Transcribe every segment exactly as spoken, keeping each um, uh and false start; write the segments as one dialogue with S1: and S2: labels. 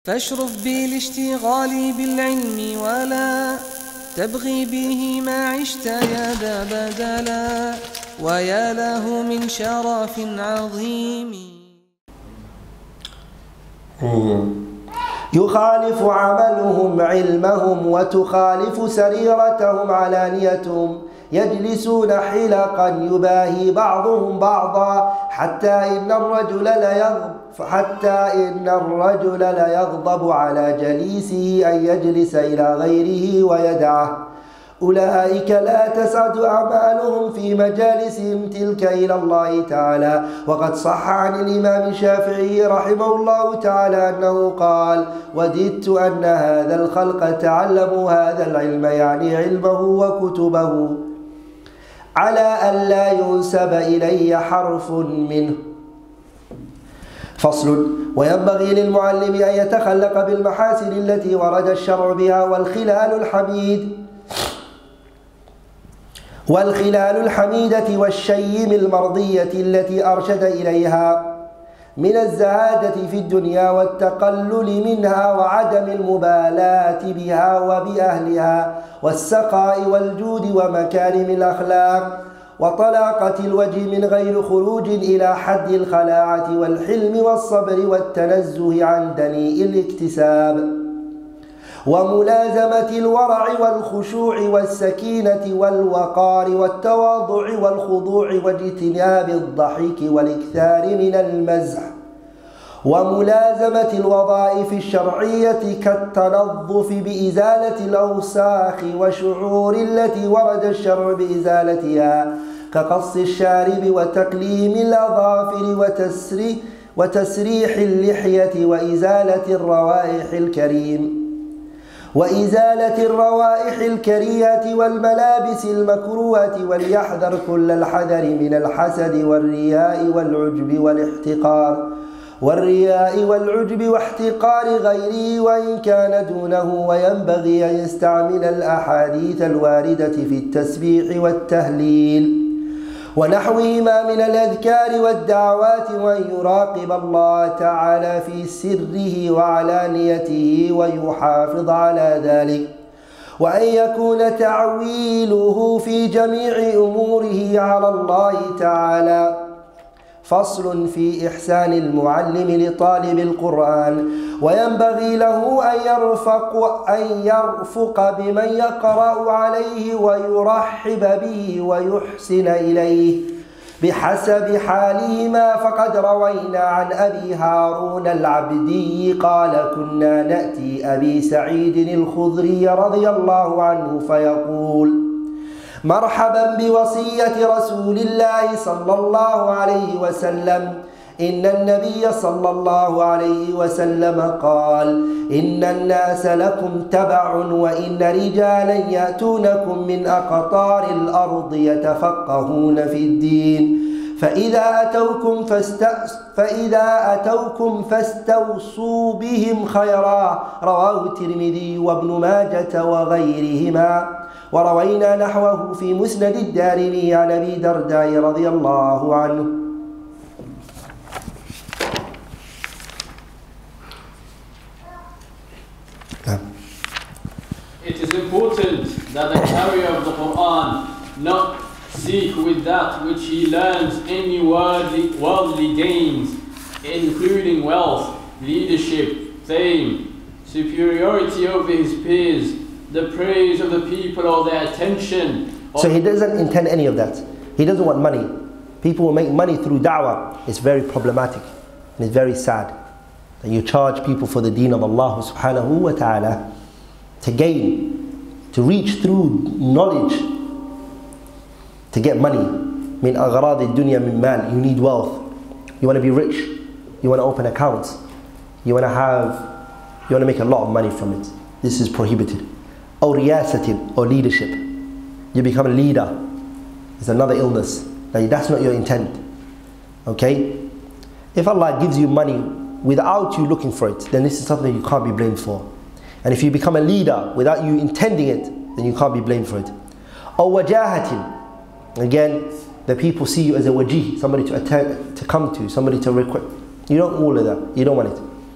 S1: فاشرف بالاشتغال بالعلم ولا تبغي به ما عشت يا ذا بدلا ويا له من شرف عظيم.
S2: يخالف عملهم علمهم وتخالف سريرتهم علانيتهم، يجلسون حلقا يباهي بعضهم بعضا حتى إن الرجل ليغضب حتى إن الرجل ليغضب على جليسه أن يجلس إلى غيره ويدعه. أولئك لا تسعد أعمالهم في مجالسهم تلك إلى الله تعالى. وقد صح عن الإمام الشافعي رحمه الله تعالى أنه قال: وددت أن هذا الخلق تعلموا هذا العلم، يعني علمه وكتبه، على أن لا ينسب إلي حرف منه. فصل: وينبغي للمعلم أن يتخلق بالمحاسن التي ورد الشرع بها، والخلال الحميد والخلال الحميدة والشيم المرضية التي أرشد إليها من الزهادة في الدنيا والتقلل منها وعدم المبالاة بها وبأهلها، والسخاء والجود ومكارم الأخلاق، وطلاقة الوجه من غير خروج إلى حد الخلاعة، والحلم والصبر والتنزه عن دنيء الاكتساب، وملازمة الورع والخشوع والسكينة والوقار والتواضع والخضوع واجتناب الضحك والإكثار من المزح، وملازمة الوظائف الشرعية كالتنظف بإزالة الأوساخ وشعور التي ورد الشرع بإزالتها، كقص الشارب وتقليم الأظافر وتسريح, وتسريح اللحية وإزالة الروائح الكريم وإزالة الروائح الكريهة والملابس المكروهة، وليحذر كل الحذر من الحسد والرياء والعجب والاحتقار والرياء والعجب واحتقار غيره وإن كان دونه. وينبغي أن يستعمل الأحاديث الواردة في التسبيح والتهليل ونحوهما من الأذكار والدعوات، وأن يراقب الله تعالى في سره وعلانيته ويحافظ على ذلك، وأن يكون تعويله في جميع أموره على الله تعالى. فصل في إحسان المعلم لطالب القرآن: وينبغي له أن يرفق, أن يرفق بمن يقرأ عليه ويرحب به ويحسن إليه بحسب حالهما. فقد روينا عن أبي هارون العبدي قال: كنا نأتي أبي سعيد الخدري رضي الله عنه فيقول: مرحبا بوصية رسول الله صلى الله عليه وسلم. إن النبي صلى الله عليه وسلم قال: إن الناس لكم تبع، وإن رجالا يأتونكم من أقطار الأرض يتفقهون في الدين، فإذا أتوكم, فإذا أتوكم فاستوصوا بهم خيرا. رواه الترمذي وابن ماجة وغيرهما. وروينا نحوه في مسند الدارمي عن أبي درداء رضي الله عنه.
S3: It is important that the carrier of the Quran not seek with that which he learns any worldly, worldly gains, including wealth, leadership, fame, superiority over his peers, the praise of the people or their attention.
S2: So he doesn't intend any of that. He doesn't want money. People will make money through da'wah. It's very problematic and it's very sad that you charge people for the deen of Allah subhanahu wa ta'ala to gain, to reach through knowledge, to get money. Min aghrad ad-dunya min mal. You need wealth. You want to be rich. You want to open accounts. You want to have, you want to make a lot of money from it. This is prohibited. Or riyasatin, or leadership. You become a leader. It's another illness. Now, that's not your intent. Okay? If Allah gives you money without you looking for it, then this is something you can't be blamed for. And if you become a leader without you intending it, then you can't be blamed for it. Or wajahatin. Again, the people see you as a wajih, somebody to attend, to come to, somebody to request. You don't want all of that. You don't want it.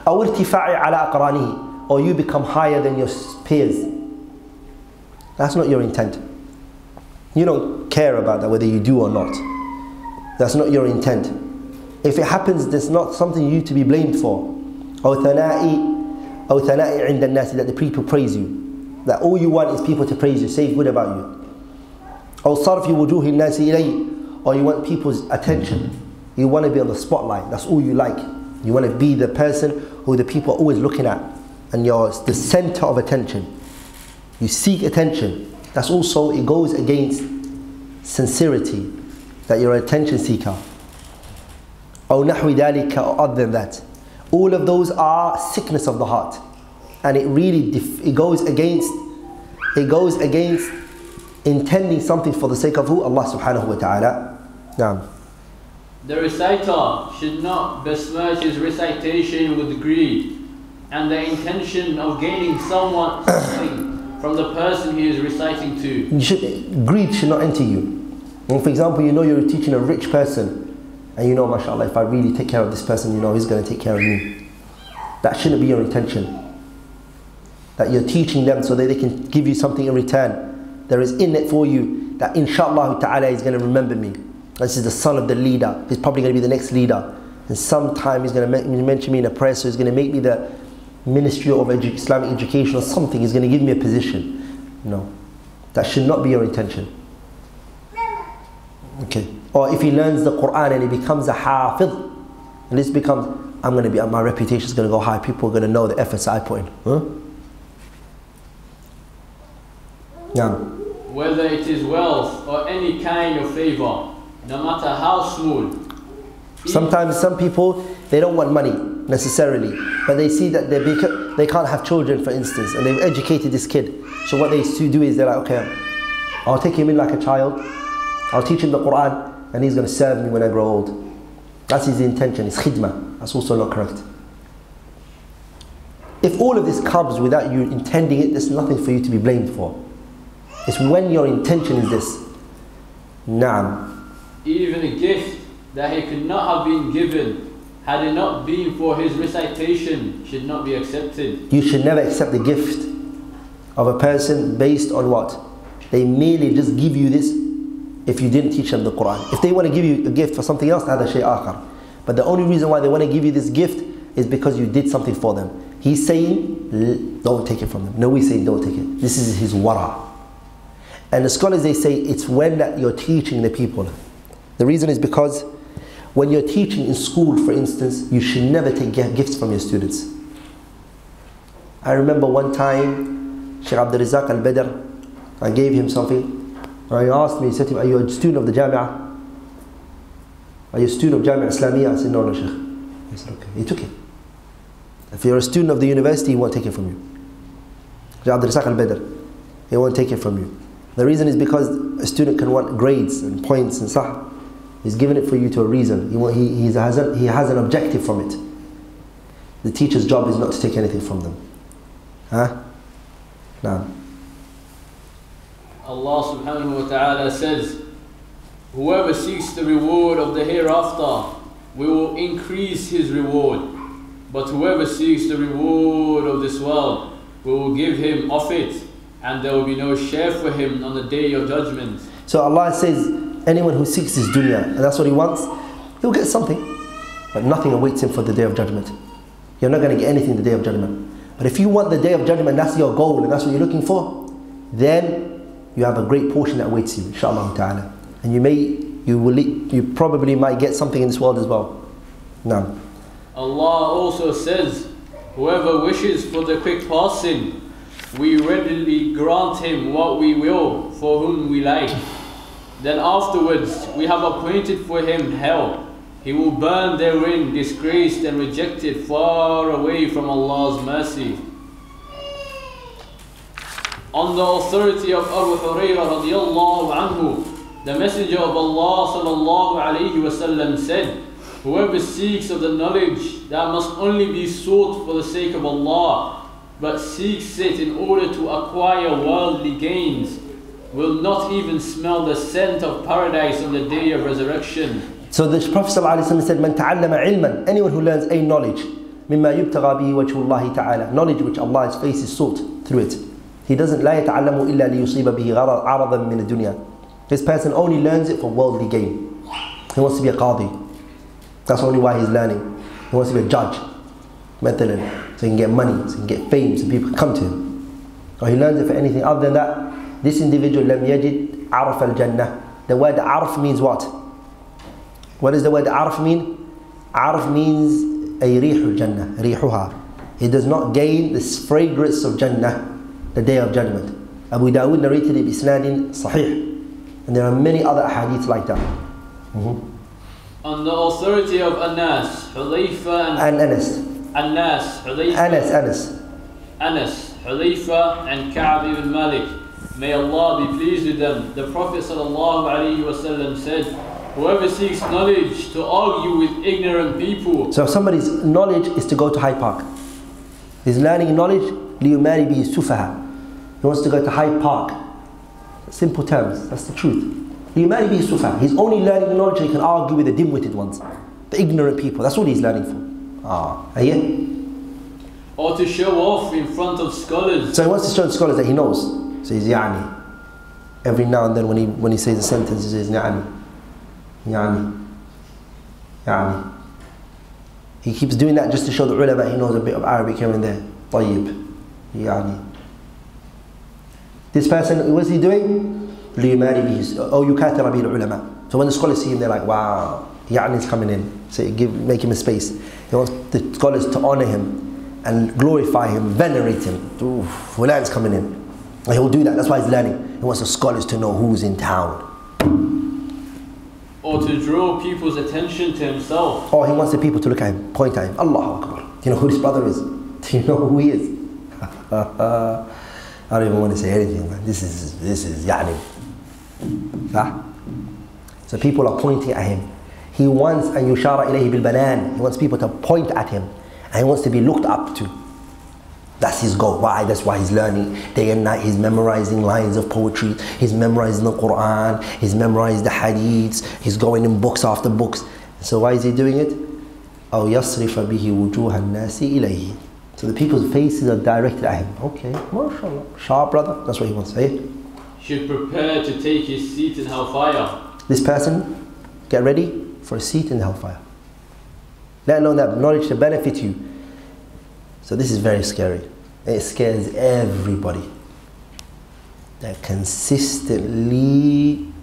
S2: أو ارتفاع على أقرانه, or you become higher than your peers. That's not your intent. You don't care about that whether you do or not. That's not your intent. If it happens, there's not something you to be blamed for. أو ثناء أو ثناء عند الناس, that the people praise you. That all you want is people to praise you, say good about you. أو صرف وجوه الناس إليه, or you want people's attention. You want to be on the spotlight. That's all you like. You want to be the person who the people are always looking at, and you're the center of attention. You seek attention. That's also, it goes against sincerity, that you're an attention seeker. أو نحو ذلك, or other than that. All of those are sickness of the heart, and it really it goes against it goes against intending something for the sake of who? Allah subhanahu wa ta'ala. Naam.
S3: The reciter should not besmirch his recitation with greed and the intention of gaining someone something from the person he is reciting to.
S2: You should, greed should not enter you. And for example, you know you're teaching a rich person, and you know, mashallah, if I really take care of this person, you know he's going to take care of me. That shouldn't be your intention. That you're teaching them so that they can give you something in return. There is in it for you that inshallah ta'ala is going to remember me. This is the son of the leader. He's probably going to be the next leader. And sometime he's going to mention me in a prayer, so he's going to make me the Ministry of Edu Islamic Education or something. He's going to give me a position. No. That should not be your intention. Okay. Or if he learns the Quran and he becomes a hafiz, and this becomes, I'm going to be, my reputation is going to go high. People are going to know the efforts I put in. Huh? Yeah.
S3: Whether it is wealth or any kind of favor, no matter how small.
S2: Sometimes some people, they don't want money necessarily, but they see that they they can't have children, for instance, and they've educated this kid. So what they do is they're like, okay, I'll take him in like a child, I'll teach him the Quran, and he's going to serve me when I grow old. That's his intention, it's khidmah. That's also not correct. If all of this comes without you intending it, there's nothing for you to be blamed for. It's when your intention is this. Naam.
S3: Even a gift that he could not have been given had it not been for his recitation should not be accepted.
S2: You should never accept the gift of a person based on what? They merely just give you this if you didn't teach them the Quran. If they want to give you a gift for something else, هذا شيء آخر. But the only reason why they want to give you this gift is because you did something for them. He's saying, don't take it from them. No, we're saying don't take it. This is his wara. And the scholars, they say it's when that you're teaching the people. The reason is because when you're teaching in school, for instance, you should never take gifts from your students. I remember one time, Shaykh Abdul Al I gave him something. And he asked me, he said to me, are you a student of the Jami'ah? Are you a student of Jami'ah Islamiyah? I said, no, no, Shaykh. He said, okay. He took it. If you're a student of the university, he won't take it from you. Shaykh Abdul Al he won't take it from you. The reason is because a student can want grades and points and stuff. He's given it for you to a reason. He, he, he, has a, he has an objective from it. The teacher's job is not to take anything from them. Huh? Now.
S3: Allah subhanahu wa ta'ala says, whoever seeks the reward of the hereafter, we will increase his reward. But whoever seeks the reward of this world, we will give him of it, and there will be no share for him on the day of judgment.
S2: So Allah says, anyone who seeks his dunya, and that's what he wants, he'll get something. But nothing awaits him for the day of judgment. You're not going to get anything the day of judgment. But if you want the day of judgment, that's your goal, and that's what you're looking for, then you have a great portion that awaits you, inshallah ta'ala. And you may, you will, you probably might get something in this world as well. No.
S3: Allah also says, whoever wishes for the quick passing, we readily grant him what we will for whom we like. Then afterwards we have appointed for him hell. He will burn therein, disgraced and rejected, far away from Allah's mercy. On the authority of Abu Hurairah radiallahu anhu, the Messenger of Allah sallallahu alayhi wa sallam said, whoever seeks of the knowledge that must only be sought for the sake of Allah, but seeks it in order to acquire worldly gains, will not even smell the scent of paradise on the day of resurrection.
S2: So the Prophet ﷺ said, Man ta'allama ilman, anyone who learns a knowledge, مما يبتغى به وجه الله تعالى. Knowledge which Allah's face is sought through it. He doesn't لا يتعلم إلا ليصيب به عرضا من الدنيا. This person only learns it for worldly gain. He wants to be a qadi. That's only why he's learning. He wants to be a judge. مثلا, so he can get money, so he can get fame, so people come to him. Or he learns it for anything other than that. This individual لم يجد عرف الجنة. The word عرف means what? What does the word عرف mean? عرف means أي ريح الجنة, ريحها. It does not gain this fragrance of Jannah, the day of judgment. Abu Dawood narrated it بإسناد صحيح. And there are many other ahadith like that. Mm-hmm.
S3: On the authority of Anas, Hudayfa and,
S2: and Anas.
S3: Anas, Hudayfa.
S2: Anas, Anas.
S3: Anas, Hudayfa and Ka'b ibn Malik. May Allah be pleased with them. The Prophet sallallahu alaihi wasallam said, whoever seeks knowledge to argue with ignorant people.
S2: So somebody's knowledge is to go to Hyde Park. He's learning knowledge, لِيُمَارِ بِهِ السُّفَهَا. He wants to go to Hyde Park. Simple terms, that's the truth. لِيُمَارِ بِهِ السُّفَهَا. He's only learning knowledge so he can argue with the dim-witted ones. The ignorant people, that's what he's learning for. Ah, are you?
S3: Or to show off in front of scholars.
S2: So he wants to show the scholars that he knows. So he's يعني. Every now and then when he, when he says a sentence, he says يعني. يعني. يعني. He keeps doing that just to show the ulama he knows a bit of Arabic here and there. طيب. يعني. This person, what's he doing? لِيُمَارِ بِهِ أو يُكَاثِرَ بِهِ الْعُلَمَاء. So when the scholars see him, they're like, wow, يعني is coming in. So give, make him a space. He wants the scholars to honor him and glorify him, venerate him. Ooh, fulan's coming in. And he'll do that, that's why he's learning. He wants the scholars to know who's in town.
S3: Or to draw people's attention to himself.
S2: Or he wants the people to look at him, point at him. Allahu Akbar. Do you know who this brother is? Do you know who he is? I don't even want to say anything, man. This is, this is يعني. Huh? So people are pointing at him. He wants أن يشار إليه بالبنان. He wants people to point at him. And he wants to be looked up to. That's his goal. Why? That's why he's learning day and night. He's memorizing lines of poetry. He's memorizing the Quran. He's memorized the hadiths. He's going in books after books. So why is he doing it? أو يصرف به وجوه الناس إليه. So the people's faces are directed at him. Okay, mashallah. Sharp brother. That's what he wants to say.
S3: Should prepare to take his seat in hellfire.
S2: This person, get ready for a seat in hellfire. Let alone that knowledge to benefit you. So this is very scary. It scares everybody. That consistently,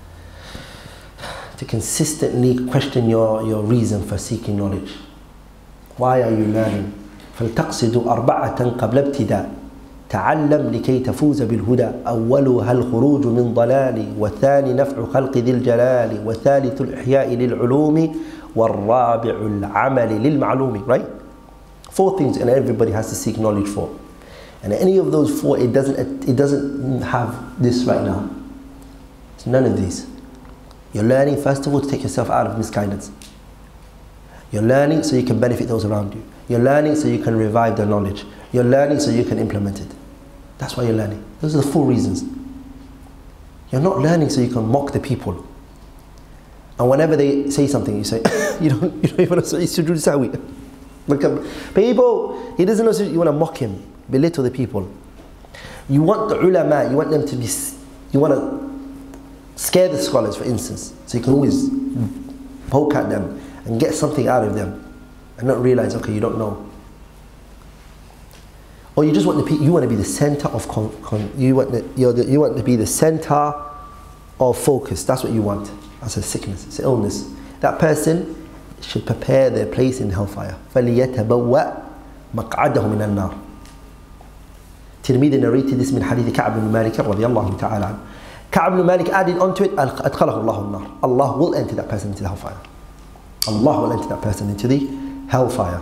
S2: to consistently question your, your reason for seeking knowledge. Why are you learning? فلتقصد أربعة قبل ابتداء تعلم لكي تفوز بالهدى أولها الخروج من ضلال والثاني نفع خلق ذي الجلال والثالث الإحياء للعلوم والرابع العمل للمعلوم. Right? Four things, and everybody has to seek knowledge for. And any of those four, it doesn't, it doesn't have this right now. It's none of these. You're learning, first of all, to take yourself out of misguidance. You're learning so you can benefit those around you. You're learning so you can revive the knowledge. You're learning so you can implement it. That's why you're learning. Those are the four reasons. You're not learning so you can mock the people. And whenever they say something, you say, you don't, you don't even know sujood sahwi. Look at people, he doesn't know, you want to mock him, belittle the people. You want the ulama, you want them to be, you want to scare the scholars, for instance, so you can always poke at them and get something out of them and not realize, okay, you don't know. Or you just want to be, you want to be the center of con, con, you want the, you're the, you want to be the center of focus. That's what you want. That's a sickness, it's an illness. That person should prepare their place in hellfire. فَلْيَتَبَوَّأْ مَقْعَدَهُ مِنَ النَّارِ. Tirmidhi narrated this min hadith Ka'b ibn Malik radiyallahu ta'ala anhu. Ka'b ibn Malik added onto it, أَدْخَلَهُ اللَّهُ النَّارِ. Allah will enter that person into the hellfire. Allah will enter that person into the hellfire.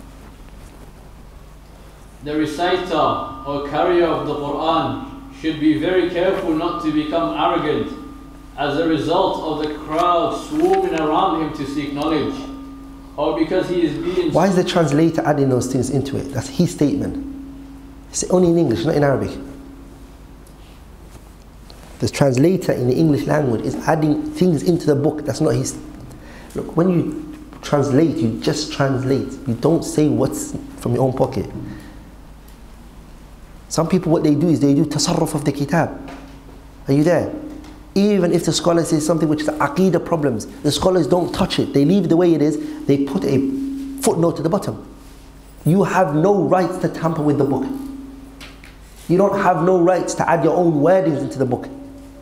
S3: The reciter or carrier of the Quran should be very careful not to become arrogant as a result of the crowd swarming around him to seek knowledge, or because he is being...
S2: Why is the translator adding those things into it? That's his statement. It's only in English, not in Arabic. The translator in the English language is adding things into the book. That's not his... Look, when you translate, you just translate. You don't say what's from your own pocket. Some people, what they do is they do tasarruf of the kitab. Are you there? Even if the scholar says something which is aqeedah problems, the scholars don't touch it. They leave it the way it is. They put a footnote at the bottom. You have no rights to tamper with the book. You don't have no rights to add your own wordings into the book.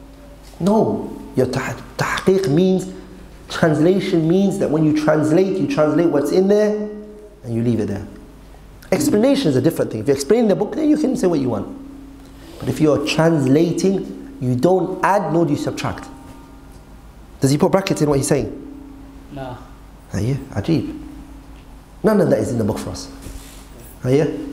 S2: No. Your tahqiq means, translation means that when you translate, you translate what's in there and you leave it there. Explanation is a different thing. If you explain the book, then you can say what you want. But if you're translating, you don't add nor do you subtract. Does he put brackets in what he's saying?
S3: No.
S2: Are you? Ajib. None of that is in the book for us. Are you?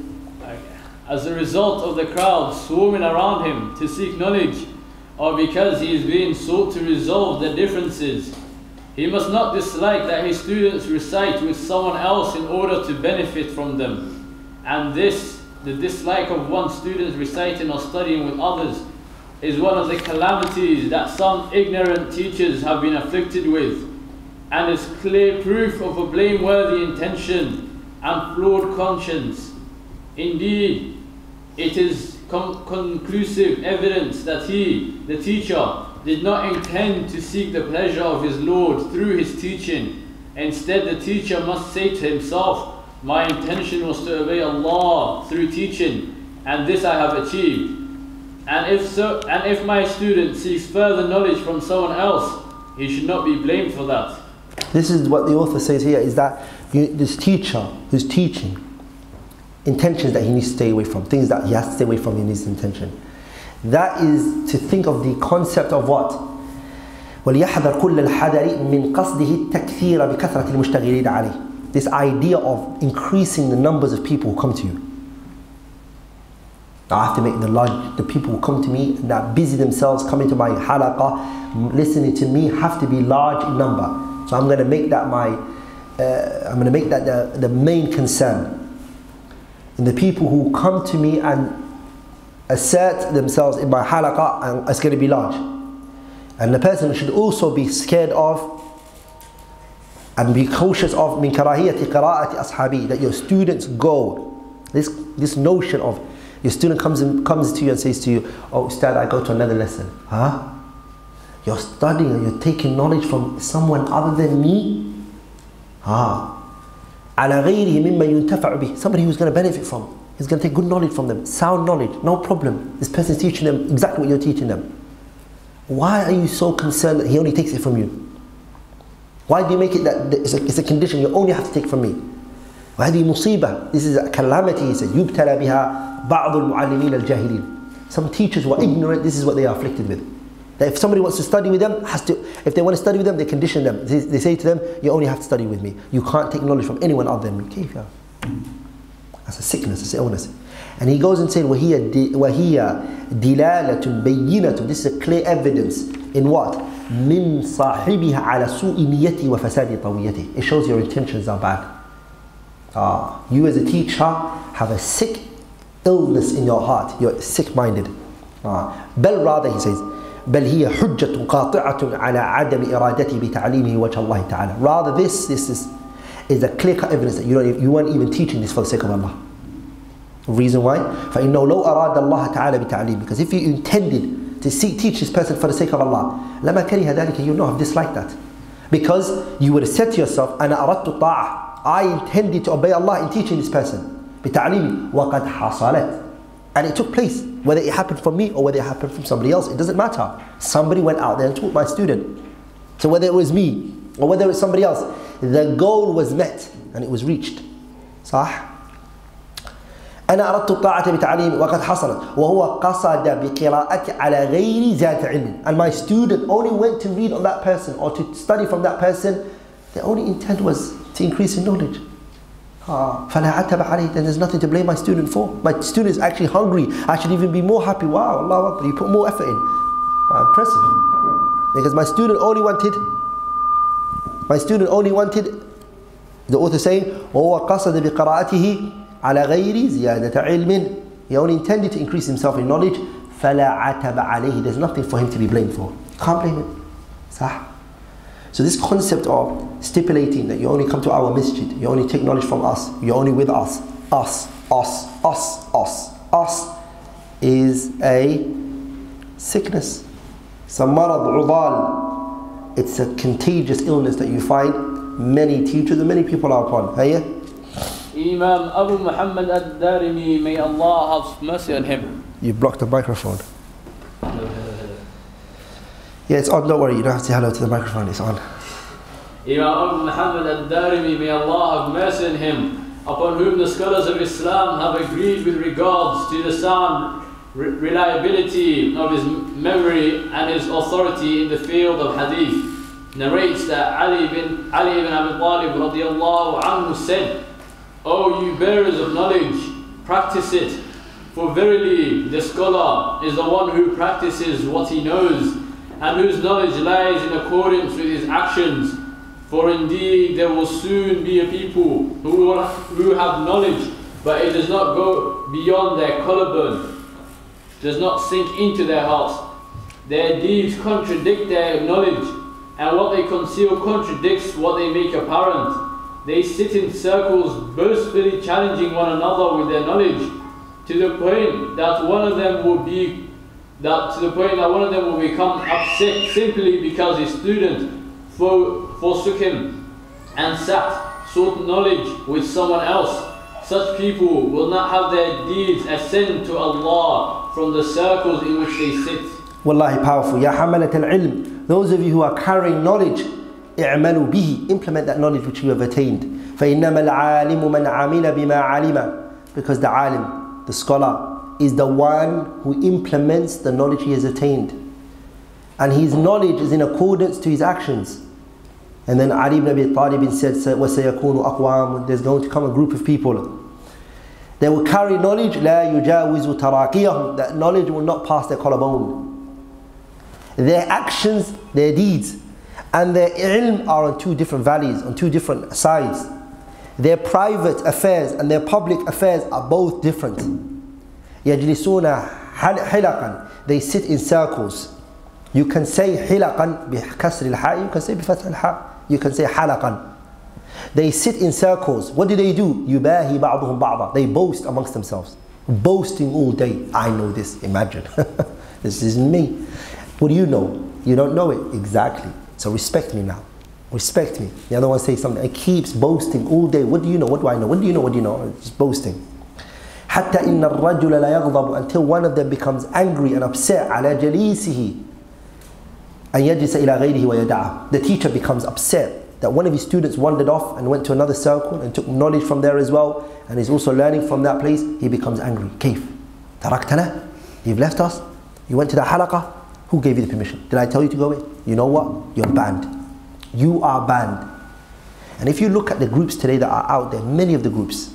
S3: As a result of the crowd swarming around him to seek knowledge, or because he is being sought to resolve their differences, he must not dislike that his students recite with someone else in order to benefit from them. And this, the dislike of one student reciting or studying with others, is one of the calamities that some ignorant teachers have been afflicted with, and is clear proof of a blameworthy intention and flawed conscience. Indeed, it is con conclusive evidence that he, the teacher, did not intend to seek the pleasure of his Lord through his teaching. Instead, the teacher must say to himself, my intention was to obey Allah through teaching, and this I have achieved. And if so, and if my student seeks further knowledge from someone else, he should not be blamed for that.
S2: This is what the author says here, is that you, this teacher who's teaching, intentions that he needs to stay away from, things that he has to stay away from in his intention. That is to think of the concept of what? وَلْيَحْذَرْ كُلَّ الْحَذَرِ مِنْ قَصْدِهِ التَّكْثِيرَ بِكَثْرَةِ الْمُشْتَغِلِينَ عَلَيْهِ. This idea of increasing the numbers of people who come to you. I have to make the large, the people who come to me that busy themselves coming to my halaqah, listening to me, have to be large in number. So I'm going to make that my, uh, I'm going to make that the, the main concern. And the people who come to me and assert themselves in my halaqah, and it's going to be large. And the person should also be scared of and be cautious of min karahiyati qira'ati ashabi, that your students go. This this notion of your student comes and comes to you and says to you, oh Ustadh, I go to another lesson. Huh? You're studying and you're taking knowledge from someone other than me? Ah. على غيره مما ينتفع به. Somebody who's going to benefit from. He's going to take good knowledge from them, sound knowledge, no problem. This person is teaching them exactly what you're teaching them. Why are you so concerned that he only takes it from you? Why do you make it that it's a, it's a condition you only have to take from me? وهذه مصيبة. This is a calamity. He said, يبتلى بها بعض المعلمين الجاهلين. Some teachers who are ignorant, this is what they are afflicted with. That if somebody wants to study with them, has to. If they want to study with them, they condition them. They, they say to them, you only have to study with me. You can't take knowledge from anyone other than me. That's a sickness, it's an illness. And he goes and says, وَهِيَ دِلَالَةٌ بَيِّنَةٌ. This is a clear evidence in what? مِن صَاحِبِهَا عَلَى سُوءِ نِيَّتِهِ وَفَسَادِ طَوِيَّتِهِ. It shows your intentions are bad. Ah, you as a teacher have a sick illness in your heart. You're sick-minded. Ah. بل rather, he says, بل هي حجة قاطعة على عدم إرادته بتعليمه وجه الله تعالى. Rather, this this is is a clear-cut evidence that you don't you weren't even teaching this for the sake of Allah. Reason why? فإنه لو أراد الله تعالى بتعليمه. Because if you intended to see, teach this person for the sake of Allah, لما كره ذلك, you would not have disliked that. Because you would have said to yourself, أنا أردت الطاعة. I intended to obey Allah in teaching this person. بتعليمه وقد حصلت. And it took place. Whether it happened from me or whether it happened from somebody else, it doesn't matter. Somebody went out there and taught my student. So whether it was me or whether it was somebody else, the goal was met and it was reached. صح؟ أنا أردت الطاعة بتعليم وقد حصلت وهو قصد بقراءة على غير ذات علم. And my student only went to read on that person or to study from that person. The only intent was to increase in knowledge. فَلَا عَتَبَ عَلَيْهِ. Then there's nothing to blame my student for. My student is actually hungry. I should even be more happy. Wow, Allah Akbar, you put more effort in. Wow, impressive. Because my student only wanted, my student only wanted, the author saying, وَهُوَ قَصَدَ بِقَرَاءَتِهِ عَلَى غَيْرِ زِيَادَةَ عِلْمٍ. He only intended to increase himself in knowledge. فَلَا عَتَبَ عَلَيْهِ. There's nothing for him to be blamed for. You can't blame him. صح? So this concept of stipulating that you only come to our masjid, you only take knowledge from us, you're only with us, us, us, us, us, us, is a sickness. It's a marad udal. It's a contagious illness that you find many teachers and many people are upon. Hey?
S3: Imam Abu Muhammad Ad-Darimi, may Allah have mercy on him.
S2: You blocked the microphone. Yeah, it's on, don't worry, you don't have to say hello to the microphone, it's on.
S3: Imam Abu Muhammad Ad-Darimi, may Allah have mercy on him, upon whom the scholars of Islam have agreed with regards to the sound re reliability of his memory and his authority in the field of hadith, narrates that Ali bin, Ali ibn Abi Talib radiallahu anhu said, O you bearers of knowledge, practice it, for verily the scholar is the one who practices what he knows, and whose knowledge lies in accordance with his actions. For indeed there will soon be a people who, will, who have knowledge, but it does not go beyond their collarbone, does not sink into their hearts. Their deeds contradict their knowledge, and what they conceal contradicts what they make apparent. They sit in circles boastfully challenging one another with their knowledge, to the point that one of them will be that to the point that one of them will become upset simply because his student for, forsook him and sat, sought knowledge with someone else. Such people will not have their deeds ascend to Allah from the circles in which they sit.
S2: Wallahi, powerful. Ya hamalat al-ilm. Those of you who are carrying knowledge, i'malu bihi. Implement that knowledge which you have attained. فَإِنَّمَا الْعَالِمُ مَنْ عَمِلَ بِمَا عَلِمَ. Because the alim, the scholar, is the one who implements the knowledge he has attained. And his knowledge is in accordance to his actions. And then Ali ibn Abi Talib said, وَسَيَكُونُ أَقْوَامٌ. There's going to come a group of people. They will carry knowledge, لَا يُجَاوِزُ تَرَاقِيَهُم. That knowledge will not pass their collarbone. Their actions, their deeds, and their ilm are on two different valleys, on two different sides. Their private affairs and their public affairs are both different. يَجْلِسُونَ حِلَقًا. They sit in circles. You can say حِلَقًا بِكَسْرِ الْحَاءِ. You can say بِفَتْحِ الْحَاءِ. You can say حَلَقًا. They sit in circles. What do they do? يُبَاهِي بَعْضُهُمْ بَعْضًا. They boast amongst themselves. Boasting all day. I know this. Imagine. This isn't me. What do you know? You don't know it. Exactly. So respect me now. Respect me. The other one says something. It keeps boasting all day. What do you know? What do I know? What do you know? What do you know? Just boasting. حتى إن الرجل لا يغضب. Until one of them becomes angry and upset على جليسه أن يجلس إلى غيره ويدعه. The teacher becomes upset that one of his students wandered off and went to another circle and took knowledge from there as well, and is also learning from that place. He becomes angry. كيف؟ تركتنا? You've left us? You went to the halaqah? Who gave you the permission? Did I tell you to go in? You know what? You're banned. You are banned. And if you look at the groups today that are out there, many of the groups,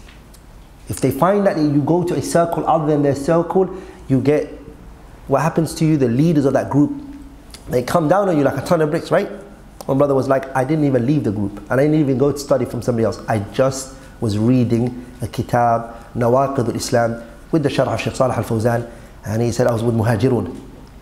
S2: if they find that you go to a circle other than their circle, you get, what happens to you, the leaders of that group, they come down on you like a ton of bricks, right? One brother was like, I didn't even leave the group, and I didn't even go to study from somebody else. I just was reading a kitab, Nawaqid al-Islam, with the Sharh of Shaykh Salih al-Fawzan, and he said I was with Muhajirun.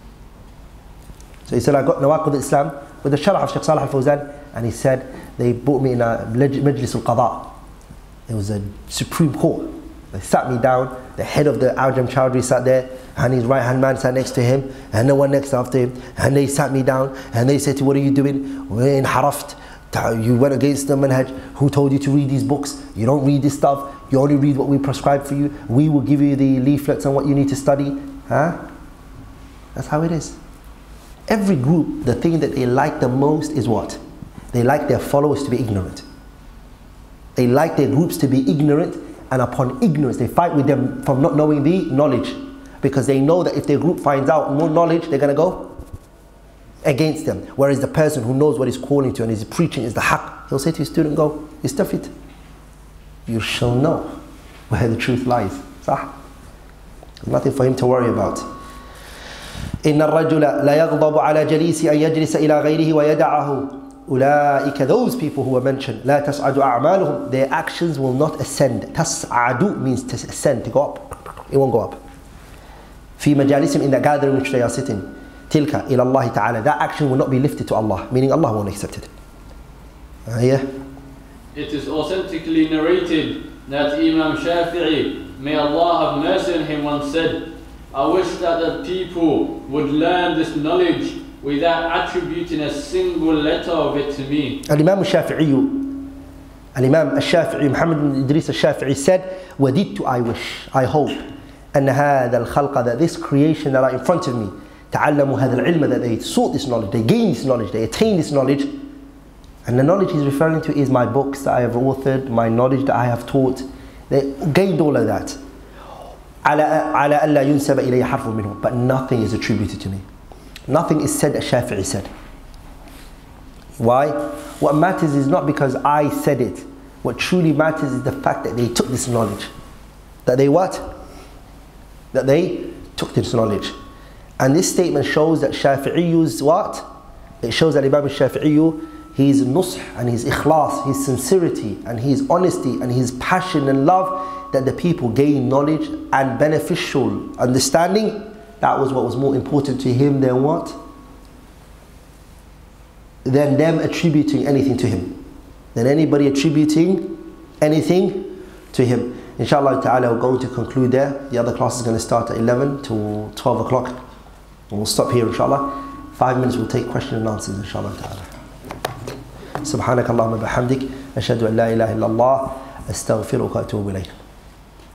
S2: So he said I got Nawaqid al-Islam with the Sharh of Shaykh Salih al-Fawzan, and he said they brought me in a Majlis al-Qada. It was a Supreme Court. They sat me down, the head of the Awjam Chowdhury sat there, and his right hand man sat next to him, and no one next after him, and they sat me down, and they said to me, what are you doing? We're in haraft, you went against the manhaj, who told you to read these books? You don't read this stuff, you only read what we prescribe for you, we will give you the leaflets on what you need to study. Huh? That's how it is. Every group, the thing that they like the most is what? They like their followers to be ignorant. They like their groups to be ignorant, and upon ignorance they fight with them from not knowing the knowledge, because they know that if their group finds out more knowledge, they're going to go against them. Whereas the person who knows what he's calling to and is preaching is the haqq, he'll say to his student, go, istafid. You shall know where the truth lies. Sah? There's nothing for him to worry about. إن الرجل لا يغضب على جليس أن يجلس إلى غيره ويدعه. أولئك, those people who were mentioned, لا تسعد أعمالهم, their actions will not ascend. تسعد means to ascend, to go up. It won't go up. في مجالسهم, in the gathering which they are sitting. tilka ila Allah ta'ala. That action will not be lifted to Allah, meaning Allah won't accept it. Uh, yeah.
S3: It is authentically narrated that Imam Shafi'i, may Allah have mercy on him, once said, I wish that the people would learn this knowledge without attributing a single letter of it to me.
S2: Al-Imam al-Shafi'i, Al-Imam al-Shafi'i, Muhammad ibn Idris al-Shafi'i said, وَدِدْتُ I wish, I hope, أن هذا الخلق, that this creation that are in front of me, تعلموا هذا العلم, that they sought this knowledge, they gained this knowledge, they attained this knowledge. And the knowledge he's referring to is my books that I have authored, my knowledge that I have taught. They gained all of that. على على ألا ينسب إلي حرف منه, but nothing is attributed to me. Nothing is said as Shafi'i said. Why? What matters is not because I said it. What truly matters is the fact that they took this knowledge. That they what? That they took this knowledge. And this statement shows that Shafi'i used what? It shows that Imam al-Shafi'i, his nusх and his ikhlas, his sincerity and his honesty and his passion and love, that the people gain knowledge and beneficial understanding. That was what was more important to him than what? Than them attributing anything to him. Than anybody attributing anything to him. Inshallah ta'ala, we're going to conclude there. The other class is going to start at eleven to twelve o'clock. And we'll stop here inshallah. Five minutes we'll take question and answers inshallah ta'ala. سبحانك اللهم وبحمدك أشهد أن لا إله إلا الله أستغفرك وأتوب إليك.